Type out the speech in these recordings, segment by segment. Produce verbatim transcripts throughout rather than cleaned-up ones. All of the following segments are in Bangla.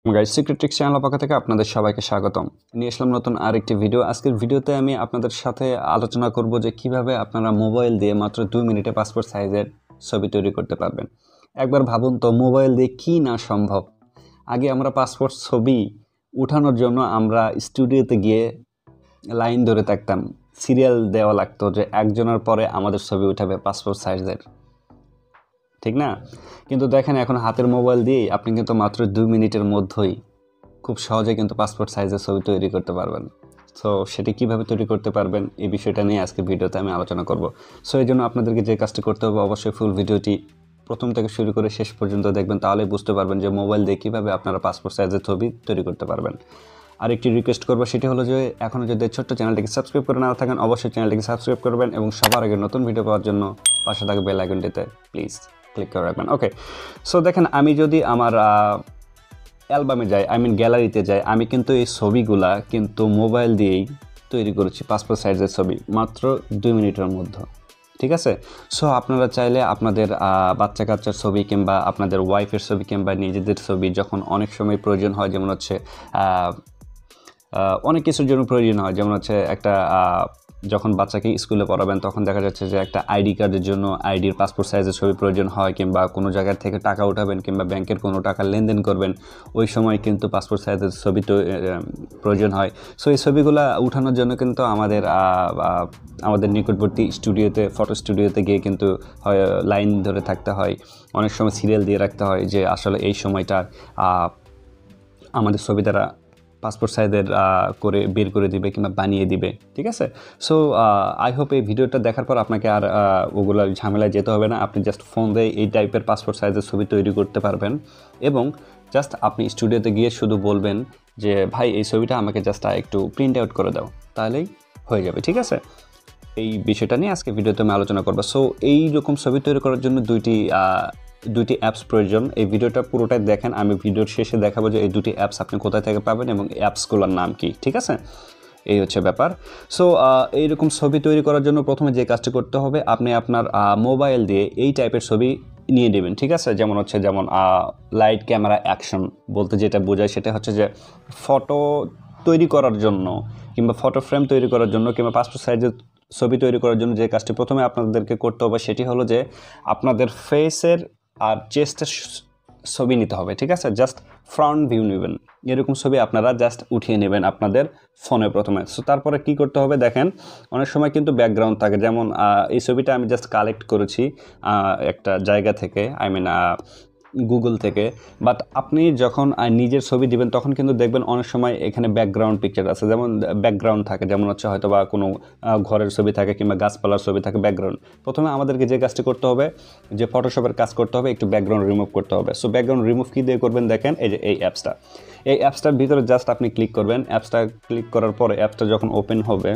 গাইস সিক্রেট ট্রিক্স চ্যানেল পক্ষ থেকে আপনাদের সবাইকে স্বাগতম। নিয়ে আসলাম নতুন আরেকটি ভিডিও। আজকের ভিডিওতে আমি আপনাদের সাথে আলোচনা করব যে কিভাবে আপনারা মোবাইল দিয়ে মাত্র দুই মিনিটে পাসপোর্ট সাইজের ছবি তৈরি করতে পারবেন। একবার ভাবুন তো, মোবাইল দিয়ে কি না সম্ভব। আগে আমরা পাসপোর্ট ছবি উঠানোর জন্য আমরা স্টুডিওতে গিয়ে লাইন ধরে থাকতাম, সিরিয়াল দেওয়া লাগতো যে একজনের পরে আমাদের ছবি উঠাবে পাসপোর্ট সাইজের, ঠিক না? কিন্তু দেখেন এখন হাতের মোবাইল দিয়েই আপনি কিন্তু মাত্র দুই মিনিটের মধ্যেই খুব সহজে কিন্তু পাসপোর্ট সাইজের ছবি তৈরি করতে পারবেন। সো সেটি কীভাবে তৈরি করতে পারবেন এই বিষয়টা নিয়ে আজকে ভিডিওতে আমি আলোচনা করব। সো এই জন্য আপনাদেরকে যে কাজটি করতে হবে, অবশ্যই ফুল ভিডিওটি প্রথম থেকে শুরু করে শেষ পর্যন্ত দেখবেন, তাহলেই বুঝতে পারবেন যে মোবাইল দিয়ে কীভাবে আপনারা পাসপোর্ট সাইজের ছবি তৈরি করতে পারবেন। আর একটি রিকোয়েস্ট করবো, সেটি হলো যে এখনও যদি ছোট্ট চ্যানেলটিকে সাবস্ক্রাইব করে না থাকেন, অবশ্যই চ্যানেলটিকে সাবস্ক্রাইব করবেন এবং সবার আগে নতুন ভিডিও পাওয়ার জন্য পাশে থাকা বেল আইকনটিতে প্লিজ ক্লিক করে রাখবেন। ওকে, সো দেখেন আমি যদি আমার অ্যালবামে যাই, আই মিন গ্যালারিতে যাই, আমি কিন্তু এই ছবিগুলা কিন্তু মোবাইল দিয়েই তৈরি করেছি, পাসপোর্ট সাইজের ছবি মাত্র দুই মিনিটের মধ্যে, ঠিক আছে? সো আপনারা চাইলে আপনাদের বাচ্চা কাচ্চার ছবি কিংবা আপনাদের ওয়াইফের ছবি কিংবা নিজেদের ছবি যখন অনেক সময় প্রয়োজন হয়, যেমন হচ্ছে অনেক কিছুর জন্য প্রয়োজন হয়, যেমন হচ্ছে একটা যখন বাচ্চাকে স্কুলে পড়াবেন তখন দেখা যাচ্ছে যে একটা আইডি কার্ডের জন্য আইডির পাসপোর্ট সাইজের ছবি প্রয়োজন হয়, কিংবা কোনো জায়গার থেকে টাকা উঠাবেন কিংবা ব্যাংকের কোনো টাকা লেনদেন করবেন, ওই সময় কিন্তু পাসপোর্ট সাইজের ছবি তো প্রয়োজন হয়। সো এই ছবিগুলো উঠানোর জন্য কিন্তু আমাদের আমাদের নিকটবর্তী স্টুডিওতে, ফটো স্টুডিওতে গিয়ে কিন্তু হয় লাইন ধরে থাকতে হয়, অনেক সময় সিরিয়াল দিয়ে রাখতে হয় যে আসলে এই সময়টা আমাদের ছবি দ্বারা পাসপোর্ট সাইজের করে বের করে দিবে কিংবা বানিয়ে দিবে, ঠিক আছে? সো আই হোপ এই ভিডিওটা দেখার পর আপনাকে আর ওগুলো ঝামেলায় যেতে হবে না। আপনি জাস্ট ফোন দিয়ে এই টাইপের পাসপোর্ট সাইজের ছবি তৈরি করতে পারবেন এবং জাস্ট আপনি স্টুডিওতে গিয়ে শুধু বলবেন যে ভাই এই ছবিটা আমাকে জাস্ট একটু প্রিন্ট আউট করে দাও, তাহলেই হয়ে যাবে, ঠিক আছে? এই বিষয়টা নিয়ে আজকে ভিডিওতে আমি আলোচনা করবো। সো এই রকম ছবি তৈরি করার জন্য দুইটি দুইটি অ্যাপস প্রয়োজন। এই ভিডিওটা পুরোটাই দেখেন, আমি ভিডিওর শেষে দেখাবো যে এই দুটি অ্যাপস আপনি কোথায় থেকে পাবেন এবং অ্যাপসগুলোর নাম কি, ঠিক আছে? এই হচ্ছে ব্যাপার। সো এইরকম ছবি তৈরি করার জন্য প্রথমে যে কাজটি করতে হবে, আপনি আপনার মোবাইল দিয়ে এই টাইপের ছবি নিয়ে নেবেন, ঠিক আছে? যেমন হচ্ছে যেমন লাইট ক্যামেরা অ্যাকশন বলতে যেটা বোঝায় সেটা হচ্ছে যে ফটো তৈরি করার জন্য কিংবা ফটো ফ্রেম তৈরি করার জন্য কিংবা পাসপোর্ট সাইজের ছবি তৈরি করার জন্য যে কাজটি প্রথমে আপনাদেরকে করতে হবে সেটি হলো যে আপনাদের ফেসের আর চেস্টের ছবি নিতে হবে, ঠিক আছে? জাস্ট ফ্রন্ট ভিউ নেবেন, এরকম ছবি আপনারা জাস্ট উঠিয়ে নেবেন আপনাদের ফোনে প্রথমে। সো তারপরে কি করতে হবে দেখেন, অনেক সময় কিন্তু ব্যাকগ্রাউন্ড থাকে, যেমন এই ছবিটা আমি জাস্ট কালেক্ট করেছি একটা জায়গা থেকে, আই মিন গুগল থেকে, বাট আপনি যখন নিজের ছবি দিবেন তখন কিন্তু দেখবেন অনেক সময় এখানে ব্যাকগ্রাউন্ড পিকচার আছে, যেমন ব্যাকগ্রাউন্ড থাকে, যেমন হচ্ছে হয়তো বা কোনো ঘরের ছবি থাকে কিংবা গাছপালার ছবি থাকে, ব্যাকগ্রাউন্ড। প্রথমে আমাদেরকে যে কাজটি করতে হবে, যে ফটোশপের কাজ করতে হবে, একটু ব্যাকগ্রাউন্ড রিমুভ করতে হবে। সো ব্যাকগ্রাউন্ড রিমুভ কী দিয়ে করবেন দেখেন, এই যে এই অ্যাপসটা, এই অ্যাপসটার ভিতরে জাস্ট আপনি ক্লিক করবেন। অ্যাপসটা ক্লিক করার পরে অ্যাপসটা যখন ওপেন হবে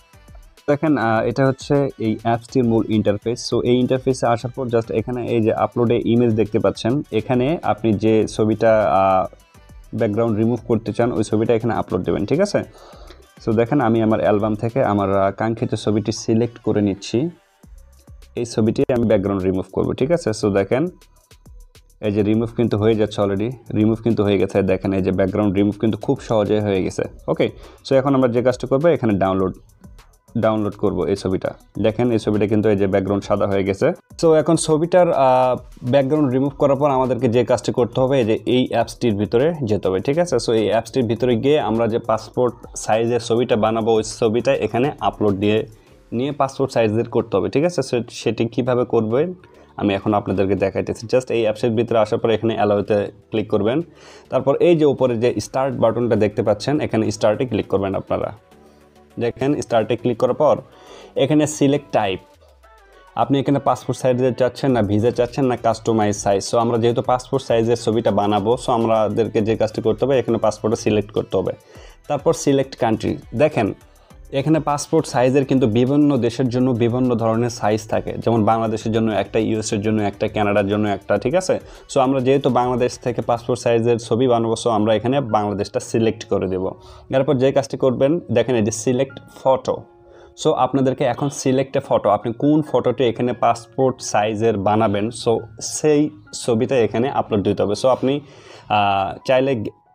দেখেন এটা হচ্ছে এই অ্যাপসটির মূল ইন্টারফেস। সো এই ইন্টারফেসে আসার পর জাস্ট এখানে এই যে আপলোডে ইমেজ দেখতে পাচ্ছেন, এখানে আপনি যে ছবিটা ব্যাকগ্রাউন্ড রিমুভ করতে চান ওই ছবিটা এখানে আপলোড দেবেন, ঠিক আছে? সো দেখেন আমি আমার অ্যালবাম থেকে আমার কাঙ্ক্ষিত ছবিটি সিলেক্ট করে নিচ্ছি, এই ছবিটি আমি ব্যাকগ্রাউন্ড রিমুভ করব, ঠিক আছে? সো দেখেন এই যে রিমুভ কিন্তু হয়ে যাচ্ছে, অলরেডি রিমুভ কিন্তু হয়ে গেছে, দেখেন এই যে ব্যাকগ্রাউন্ড রিমুভ কিন্তু খুব সহজে হয়ে গেছে। ওকে, সো এখন আমরা যে কাজটা করবো এখানে ডাউনলোড ডাউনলোড করব এই ছবিটা। দেখেন এই ছবিটা কিন্তু এই যে ব্যাকগ্রাউন্ড সাদা হয়ে গেছে। সো এখন ছবিটার ব্যাকগ্রাউন্ড রিমুভ করার পর আমাদেরকে যে কাজটি করতে হবে, এই যে এই অ্যাপসটির ভিতরে যেতে হবে, ঠিক আছে? সো এই অ্যাপসটির ভিতরে গিয়ে আমরা যে পাসপোর্ট সাইজের ছবিটা বানাবো ওই ছবিটা এখানে আপলোড দিয়ে নিয়ে পাসপোর্ট সাইজের করতে হবে, ঠিক আছে? সেটি কীভাবে করবেন আমি এখন আপনাদেরকে দেখাইতেছি। জাস্ট এই অ্যাপসের ভিতরে আসার পর এখানে অ্যালাউতে ক্লিক করবেন, তারপর এই যে উপরে যে স্টার্ট বাটনটা দেখতে পাচ্ছেন এখানে স্টার্টে ক্লিক করবেন। আপনারা দেখেন স্টার্টে ক্লিক করার পর এখানে সিলেক্ট টাইপ, আপনি এখানে পাসপোর্ট সাইজের চাচ্ছেন না ভিজা চাচ্ছেন না কাস্টমাইজ সাইজ। সো আমরা যেহেতু পাসপোর্ট সাইজের ছবিটা বানাবো, সো আমাদেরকে যে কাজটি করতে হবে এখানে পাসপোর্টে সিলেক্ট করতে হবে, তারপর সিলেক্ট কান্ট্রি। দেখেন এখানে পাসপোর্ট সাইজের কিন্তু বিভিন্ন দেশের জন্য বিভিন্ন ধরনের সাইজ থাকে, যেমন বাংলাদেশের জন্য একটা, ইউএসের জন্য একটা, কানাডার জন্য একটা, ঠিক আছে? সো আমরা যেহেতু বাংলাদেশ থেকে পাসপোর্ট সাইজের ছবি বানাবো, সো আমরা এখানে বাংলাদেশটা সিলেক্ট করে দেবো। এরপর যে কাজটি করবেন দেখেন এই যে সিলেক্ট ফটো। সো আপনাদেরকে এখন সিলেক্ট এ ফটো, আপনি কোন ফটোটি এখানে পাসপোর্ট সাইজের বানাবেন, সো সেই ছবিটা এখানে আপলোড দিতে হবে। সো আপনি চাইলে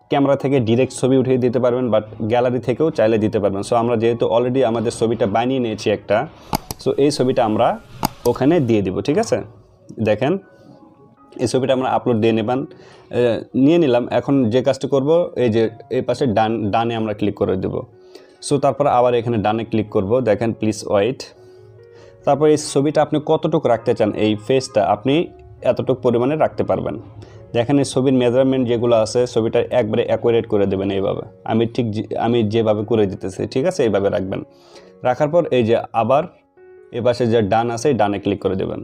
ক্যামেরা থেকে ডিরেক্ট ছবি উঠিয়ে দিতে পারবেন, বাট গ্যালারি থেকেও চাইলে দিতে পারবেন। সো আমরা যেহেতু অলরেডি আমাদের ছবিটা বানিয়ে নিয়েছি একটা, সো এই ছবিটা আমরা ওখানে দিয়ে দিব। ঠিক আছে, দেখেন এই ছবিটা আমরা আপলোড দিয়ে নেবেন, নিয়ে নিলাম। এখন যে কাজটা করব, এই যে এই পাশে ডান ডানে আমরা ক্লিক করে দেব। সো তারপর আবার এখানে ডানে ক্লিক করব, দেখেন প্লিজ ওয়েট। তারপর এই ছবিটা আপনি কতটুকু রাখতে চান, এই ফেসটা আপনি এতটুকু পরিমাণে রাখতে পারবেন। দেখেন এই ছবির মেজারমেন্ট যেগুলো আছে, ছবিটা একবারে অ্যাকুরেট করে দেবেন এইভাবে। আমি ঠিক আমি যেভাবে করে দিতেছি, ঠিক আছে, এইভাবে রাখবেন। রাখার পর এই যে আবার এ পাশে যে ডান আছে, ডানে ক্লিক করে দেবেন,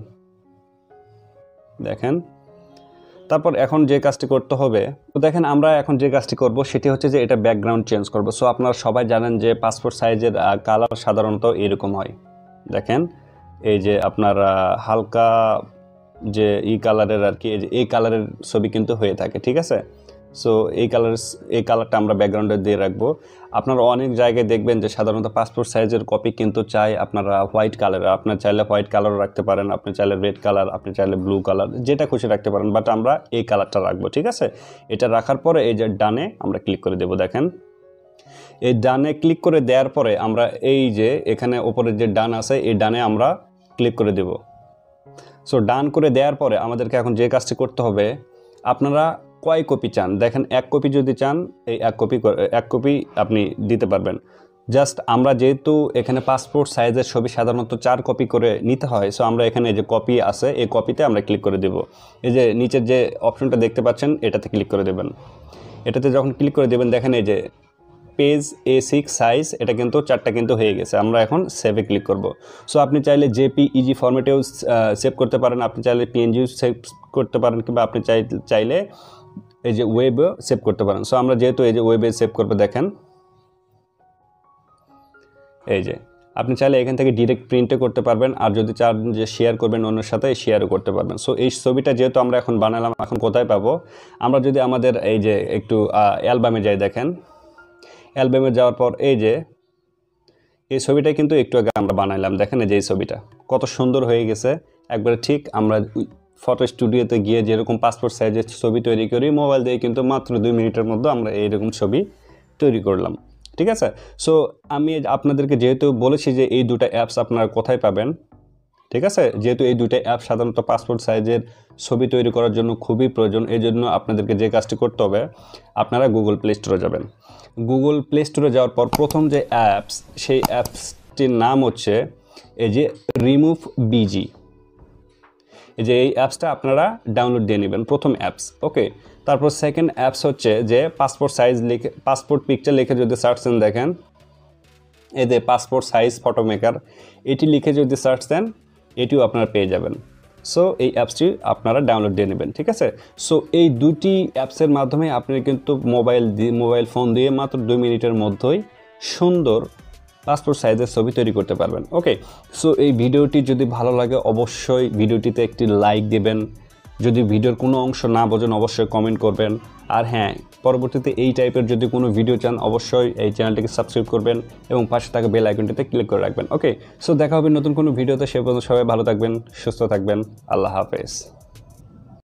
দেখেন। তারপর এখন যে কাজটি করতে হবে, তো দেখেন আমরা এখন যে কাজটি করব সেটি হচ্ছে যে এটা ব্যাকগ্রাউন্ড চেঞ্জ করব। সো আপনারা সবাই জানেন যে পাসপোর্ট সাইজের কালার সাধারণত এরকম হয়। দেখেন এই যে আপনার হালকা যে এই কালারের আর কি, এই কালারের ছবি কিন্তু হয়ে থাকে, ঠিক আছে। সো এই কালার এই কালারটা আমরা ব্যাকগ্রাউন্ডে দিয়ে রাখবো। আপনারা অনেক জায়গায় দেখবেন যে সাধারণত পাসপোর্ট সাইজের কপি কিন্তু চাই আপনারা হোয়াইট কালার। আপনার চাইলে হোয়াইট কালারও রাখতে পারেন, আপনি চাইলে রেড কালার, আপনি চাইলে ব্লু কালার, যেটা খুশি রাখতে পারেন, বাট আমরা এই কালারটা রাখবো, ঠিক আছে। এটা রাখার পরে এই যে ডানে আমরা ক্লিক করে দেবো। দেখেন এই ডানে ক্লিক করে দেওয়ার পরে আমরা এই যে এখানে ওপরে যে ডান আছে, এই ডানে আমরা ক্লিক করে দেব। সো ডান করে দেওয়ার পরে আমাদেরকে এখন যে কাজটি করতে হবে, আপনারা কয় কপি চান, দেখেন এক কপি যদি চান এই এক কপি এক কপি আপনি দিতে পারবেন। জাস্ট আমরা যেহেতু এখানে পাসপোর্ট সাইজের ছবি সাধারণত চার কপি করে নিতে হয়, সো আমরা এখানে যে কপি আছে এই কপিতে আমরা ক্লিক করে দেব। এই যে নিচের যে অপশনটা দেখতে পাচ্ছেন এটাতে ক্লিক করে দেবেন। এটাতে যখন ক্লিক করে দেবেন দেখেন এই যে পেজ এ সিক্স সাইজ, এটা কিন্তু চারটা কিন্তু হয়ে গেছে। আমরা এখন সেভে ক্লিক করব। সো আপনি চাইলে জেপিইজি ফরম্যাটেও সেভ করতে পারেন, আপনি চাইলে পিএনজিও সেভ করতে পারেন, কিংবা আপনি চাই চাইলে এই যে ওয়েবে সেভ করতে পারেন। সো আমরা যেহেতু এই যে ওয়েবে সেভ করবো, দেখেন এই যে আপনি চাইলে এখান থেকে ডিরেক্ট প্রিন্টও করতে পারবেন, আর যদি চান যে শেয়ার করবেন অন্যের সাথে, শেয়ারও করতে পারবেন। সো এই ছবিটা যেহেতু আমরা এখন বানালাম, এখন কোথায় পাবো, আমরা যদি আমাদের এই যে একটু অ্যালবামে যাই, দেখেন অ্যালবামে যাওয়ার পর এই যে এই ছবিটা কিন্তু একটু আগে আমরা বানাইলাম, দেখেন এই যে এই ছবিটা কত সুন্দর হয়ে গেছে একবারে। ঠিক আমরা ফটো স্টুডিওতে গিয়ে যেরকম পাসপোর্ট সাইজের ছবি তৈরি করি, মোবাইল দিয়ে কিন্তু মাত্র দুই মিনিটের মধ্যে আমরা এইরকম ছবি তৈরি করলাম, ঠিক আছে। সো আমি আপনাদেরকে যেহেতু বলেছি যে এই দুটো অ্যাপস আপনারা কোথায় পাবেন, ঠিক আছে, যেহেতু এই দুটো অ্যাপ সাধারণত পাসপোর্ট সাইজের ছবি তৈরি করার জন্য খুবই প্রয়োজন, এই জন্য আপনাদেরকে যে কাজটি করতে হবে, আপনারা গুগল প্লে স্টোরে যাবেন। গুগল প্লে স্টোরে যাওয়ার পর প্রথম যে অ্যাপস, সেই অ্যাপসটির নাম হচ্ছে এই যে রিমুভ বিজি। এই যে এই অ্যাপসটা আপনারা ডাউনলোড দিয়ে নেবেন, প্রথম অ্যাপস, ওকে। তারপর সেকেন্ড অ্যাপস হচ্ছে যে পাসপোর্ট সাইজ লিখে, পাসপোর্ট পিকচার লিখে যদি সার্চ দেন, দেখেন এই যে পাসপোর্ট সাইজ ফটো মেকার, এটি লিখে যদি সার্চ দেন এটিও আপনারা পেয়ে যাবেন। সো এই অ্যাপসটি আপনারা ডাউনলোড দিয়ে নেবেন, ঠিক আছে। সো এই দুটি অ্যাপসের মাধ্যমে আপনি কিন্তু মোবাইল দিয়ে মোবাইল ফোন দিয়ে মাত্র দুই মিনিটের মধ্যেই সুন্দর পাসপোর্ট সাইজের ছবি তৈরি করতে পারবেন, ওকে। সো এই ভিডিওটি যদি ভালো লাগে অবশ্যই ভিডিওটিতে একটি লাইক দেবেন। যদি ভিডিওর কোনো অংশ না বোঝেন অবশ্যই কমেন্ট করবেন। আর হ্যাঁ, পরবর্তীতে এই টাইপের যদি কোনো ভিডিও চান অবশ্যই এই চ্যানেলটিকে সাবস্ক্রাইব করবেন এবং পাশে থাকা বেল আইকনটিতে ক্লিক করে রাখবেন, ওকে। সো দেখা হবে নতুন কোনো ভিডিওতে, সে পর্যন্ত সবাই ভালো থাকবেন, সুস্থ থাকবেন, আল্লাহ হাফেজ।